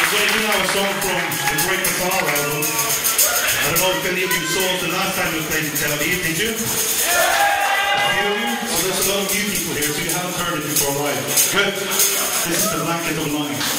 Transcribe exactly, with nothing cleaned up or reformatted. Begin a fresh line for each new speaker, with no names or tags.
going to do now a song from the Great Bazaar album. I don't know if any of you saw it the last time we played in Tel Aviv, did you? A few of you? So there's a lot of new people here, so you haven't heard it before, right? Good. This is the Blanket of Lines.